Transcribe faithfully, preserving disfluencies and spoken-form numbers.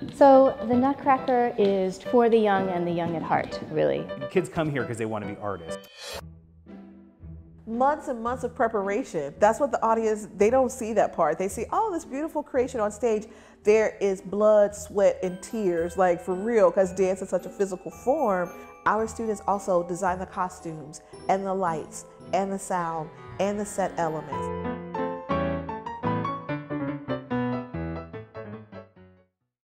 So the Nutcracker is for the young and the young at heart, really. Kids come here because they want to be artists. Months and months of preparation. That's what the audience, they don't see that part. They see, oh, this beautiful creation on stage. There is blood, sweat, and tears, like for real, because dance is such a physical form. Our students also design the costumes and the lights and the sound and the set elements.